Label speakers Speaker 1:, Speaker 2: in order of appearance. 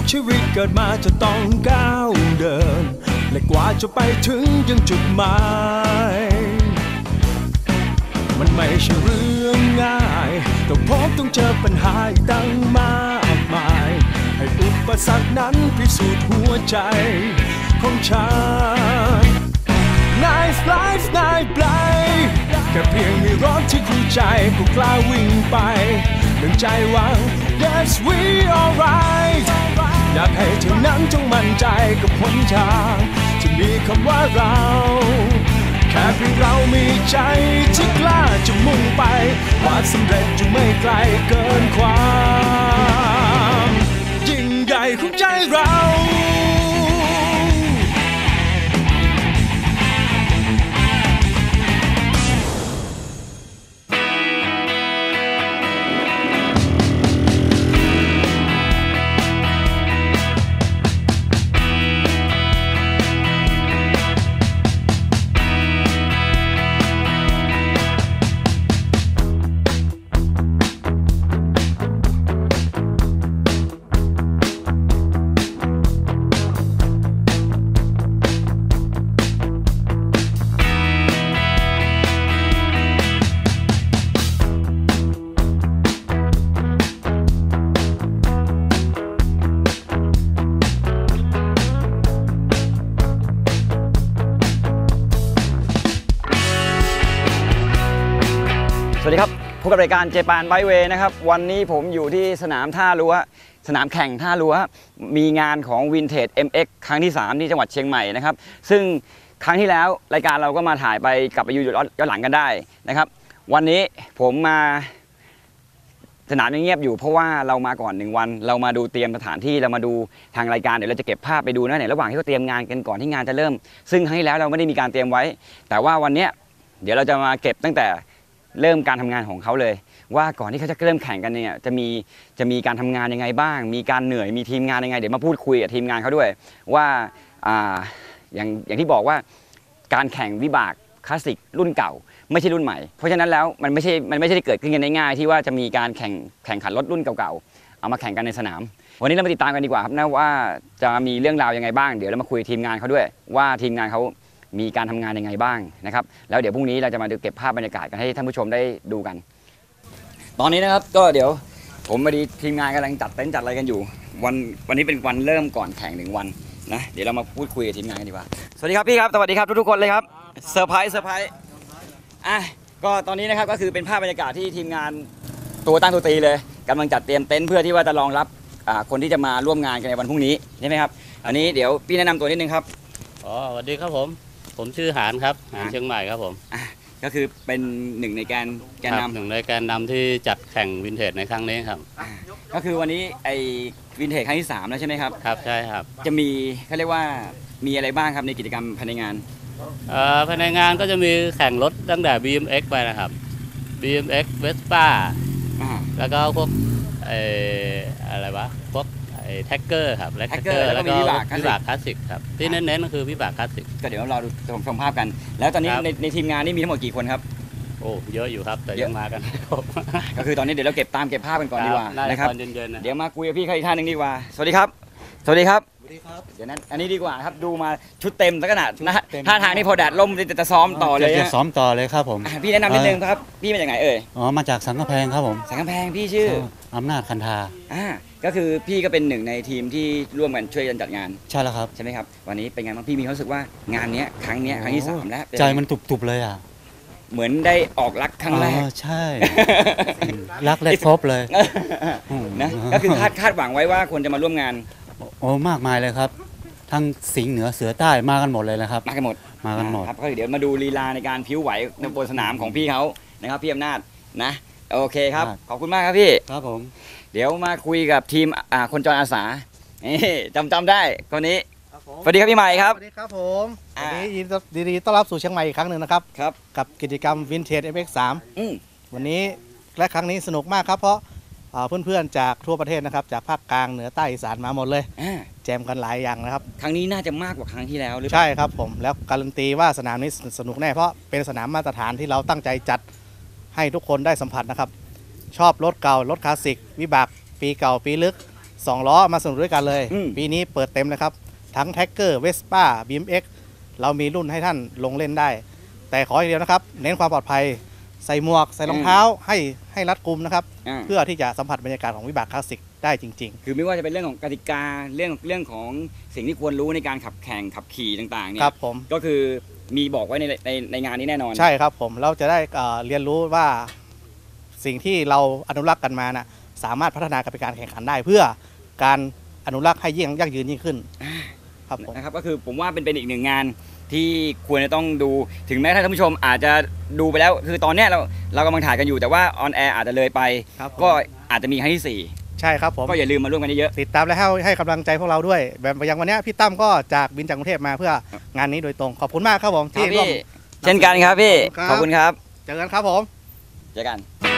Speaker 1: ชีวิตเกิดมาจะต้องก้าวเดินและกว่าจะไปถึงยังจุดหมายมันไม่ใช่เรื่องง่ายต้องพบต้องเจอปัญหาตั้งมากมายให้อุปสรรคนั้นพิสูจน์หัวใจของฉัน Nice life ง่ายไปแค่เพียงมีรถที่คู่ใจก็กล้าวิ่งไปดังใจหวัง Yes we alright อยากให้เธอนั้นจงมั่นใจกับหนทางที่มีคำว่าเราแค่เพียงเรามีใจที่กล้าจะมุ่งไปความสำเร็จอยู่ไม่ไกลเกินความยิ่งใหญ่ของใจเรา
Speaker 2: สวัสดีครับพบกับรายการเจแปนไบค์เวย์นะครับวันนี้ผมอยู่ที่สนามท่ารั้วสนามแข่งท่ารั้วมีงานของ Vintage MX ครั้งที่3ที่จังหวัดเชียงใหม่นะครับซึ่งครั้งที่แล้วรายการเราก็มาถ่ายไปกลับไปย้อนหลังกันได้นะครับวันนี้ผมมาสนามยังเงียบอยู่เพราะว่าเรามาก่อน1วันเรามาดูเตรียมสถานที่เรามาดูทางรายการเดี๋ยวเราจะเก็บภาพไปดูนะในระหว่างที่เขาเตรียมงานกันก่อนที่งานจะเริ่มซึ่งครั้งที่แล้วเราไม่ได้มีการเตรียมไว้แต่ว่าวันนี้เดี๋ยวเราจะมาเก็บตั้งแต่เริ่มการทำงานของเขาเลยว่าก่อนที่เขาจะเริ่มแข่งกันเนี่ยจะมีการทำงานยังไงบ้างมีการเหนื่อยมีทีมงานยังไงเดี๋ยวมาพูดคุยกับทีมงานเขาด้วยว่าอย่างที่บอกว่าการแข่งวิบากคลาสสิกรุ่นเก่าไม่ใช่รุ่นใหม่เพราะฉะนั้นแล้วมันไม่ใช่เกิดขึ้นกันได้ง่ายที่ว่าจะมีการแข่งขันรถรุ่นเก่าๆเอามาแข่งกันในสนามวันนี้เรามาติดตามกันดีกว่าครับนะว่าจะมีเรื่องราวยังไงบ้างเดี๋ยวเรามาคุยทีมงานเขาด้วยว่าทีมงานเขามีการทำงานยังไงบ้างนะครับแล้วเดี๋ยวพรุ่งนี้เราจะมาดูเก็บภาพบรรยากาศกันให้ท่านผู้ชมได้ดูกันตอนนี้นะครับก็เดี๋ยวผมมาดีทีมงานกำลังจัดเต็นท์จัดอะไรกันอยู่วันนี้เป็นวันเริ่มก่อนแข่ง1วันนะเดี๋ยวเรามาพูดคุยกับทีมงานกันดีกว่าสวัสดีครับพี่ครับสวัสดีครับทุกคนเลยครับเซอร์ไพรส์ก็ตอนนี้นะครับก็คือเป็นภาพบรรยากาศที่ทีมงานตัวตั้งตัวตีเลยกำลังจัดเตรียมเต็นท์เพื่อที่ว่าจะรองรับคนที่จะมาร่วมงานกันในวันพรุ่งนี้ใช่ไหมครับอันนี้เดี๋ยวพี่แนะนำตัวนิดนึงครับ
Speaker 3: สวัสดีครับผมชื่อหานครับหานเชียงใหม่ครับผม
Speaker 2: ก็คือเป็นหนึ่งในแกนนำ
Speaker 3: หนึ่งในแกนนำที่จัดแข่งวินเทจในครั้งนี้ครับ
Speaker 2: ก็คือวันนี้ไอ้วินเทจครั้งที่3แล้วใช่ไหมครับ
Speaker 3: ครับใช่ครับ
Speaker 2: จะมีเขาเรียกว่ามีอะไรบ้างครับในกิจกรรมภายในงาน
Speaker 3: ภายในงานก็จะมีแข่งรถตั้งแต่ BMX ไปนะครับ BMX Vespa แล้วก็พวกอะไรวะพวกแท็กเกอร์ครับแท็กเกอร์แล้วก็วิบากคลาสสิกครับที่เน้นๆก็คือวิบากคลาสสิก
Speaker 2: ก็เดี๋ยวเราดูชมภาพกันแล้วตอนนี้ในทีมงานนี่มีทั้งหมดกี่คนครับ
Speaker 3: โอ้เยอะอยู่ครับแต่ยังมากัน
Speaker 2: ก็คือตอนนี้เดี๋ยวเราเก็บภาพกันก่อนดีกว่านะครับเดี๋ยวมาคุยกับพี่เขาอีกท่านหนึ่งดีกว่าสวัสดีครับสวัสดีครับเดี๋ยวนั้นอันนี้ดีกว่าครับดูมาชุดเต็มขนาดนะท่าทางนี่พอแดดล่มจะซ้อมต่อเลย
Speaker 4: จะซ้อมต่อเลยครับผม
Speaker 2: พี่แนะนำนิดนึงครับพี่มาจากไหนเอ่ย
Speaker 4: มาจากสันกำแพงครับผม
Speaker 2: สันกำแพงพี่ชื่อ
Speaker 4: อำนาจคันธา
Speaker 2: ก็คือพี่ก็เป็นหนึ่งในทีมที่ร่วมกันช่วยกันจัดงาน
Speaker 4: ใช่แล้วครับ
Speaker 2: ใช่ไหมครับวันนี้เป็นไงบ้างพี่มีความรู้สึกว่างานนี้ครั้งที่3แล้ว
Speaker 4: ใจมันตุบๆเลย
Speaker 2: เหมือนได้ออกรักครั้งแรก
Speaker 4: ใช่รักแรกพบเลย
Speaker 2: นะก็คือคาดหวังไว้ว่าคนจะมาร่วมงาน
Speaker 4: มากมายเลยครับทั้งสิงห์เหนือเสือใต้มากันหมดเลยนะครับ
Speaker 2: มากันหมดครับก็เดี๋ยวมาดูลีลาในการพิ้วไหวในบนสนามของพี่เขานะครับพี่อำนาจนะโอเคครับขอบคุณมากครับพี่
Speaker 4: ครับผม
Speaker 2: เดี๋ยวมาคุยกับทีมคนจรอาสาจำได้คนนี้สวัสดีครับพี่ใหม่ครับ
Speaker 5: สวัสดีครับผมวันนี้ยินดีต้อนรับสู่เชียงใหม่อีกครั้งหนึ่งนะครับกับกิจกรรม Vintage MX3 วันนี้และครั้งนี้สนุกมากครับเพราะเพื่อนๆจากทั่วประเทศนะครับจากภาคกลางเหนือใต้อีสานมาหมดเลยแจมกันหลายอย่างนะครับ
Speaker 2: ครั้งนี้น่าจะมากกว่าครั้งที่แล้วหรือ
Speaker 5: ใช่ครับผมแล้วการันตีว่าสนามนี้สนุกแน่เพราะเป็นสนามมาตรฐานที่เราตั้งใจจัดให้ทุกคนได้สัมผัสนะครับชอบรถเก่ารถคลาสสิกวิบากปีเก่าปีลึก 2 ล้อมาสนุกด้วยกันเลย
Speaker 2: อืม
Speaker 5: ปีนี้เปิดเต็มเลยครับ ทั้งแท็กเกอร์เวสป้า BMX เรามีรุ่นให้ท่านลงเล่นได้ แต่ขออย่างเดียวนะครับ เน้นความปลอดภัยใส่หมวกใส่รองเท้าให้รัดกุมนะครับ เพื่อที่จะสัมผัสบรรยากาศของวิบากคลาสสิกได้จริง
Speaker 2: คือไม่ว่าจะเป็นเรื่องของกติกาเรื่องของสิ่งที่ควรรู้ในการขับแข่งขับขี่ต่างๆ
Speaker 5: ๆ
Speaker 2: เนี่
Speaker 5: ครั
Speaker 2: ย
Speaker 5: บผม
Speaker 2: ก็คือมีบอกไว้ในงานนี้แน่นอน
Speaker 5: ใช่ครับผมเราจะได้เรียนรู้ว่าสิ่งที่เราอนุรักษ์กันมานะสามารถพัฒนากับการแข่งขันได้ เพื่อการอนุรักษ์ให้ยั่งยืนยิ่งขึ้นครับผม
Speaker 2: นะครับก็คือผมว่าเป็นอีกหนึ่งงานที่ควรจะต้องดูถึงแม้ท่านผู้ชมอาจจะดูไปแล้วคือตอนเนี้ยเรากำลังถ่ายกันอยู่แต่ว่าออนแอร์อาจจะเลยไป
Speaker 5: ครับผม
Speaker 2: ก็อาจจะมีครั้งที่
Speaker 5: ใช่ครับผม
Speaker 2: 4 ก็อย่าลืมมาร่วมกันเยอะ
Speaker 5: ติดตามและให้กำลังใจพวกเราด้วย แบบอย่างวันเนี้ยพี่ตั้มก็จากบินจากกรุงเทพมาเพื่องานนี้โดยตรงขอบคุณมากครับผม
Speaker 2: ๆ
Speaker 5: ที่
Speaker 2: ครับ
Speaker 5: ร่วม
Speaker 2: พี่เช่นกันครับพี่
Speaker 5: ครับ
Speaker 2: ขอบคุณครับ
Speaker 5: เจอกันครับผม
Speaker 2: เจอกัน